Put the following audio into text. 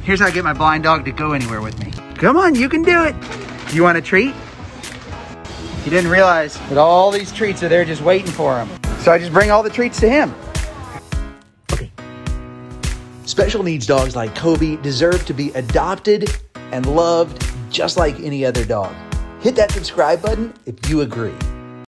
Here's how I get my blind dog to go anywhere with me. Come on, you can do it. You want a treat? He didn't realize that all these treats are there just waiting for him. So I just bring all the treats to him. Okay. Special needs dogs like Kobe deserve to be adopted and loved just like any other dog. Hit that subscribe button if you agree.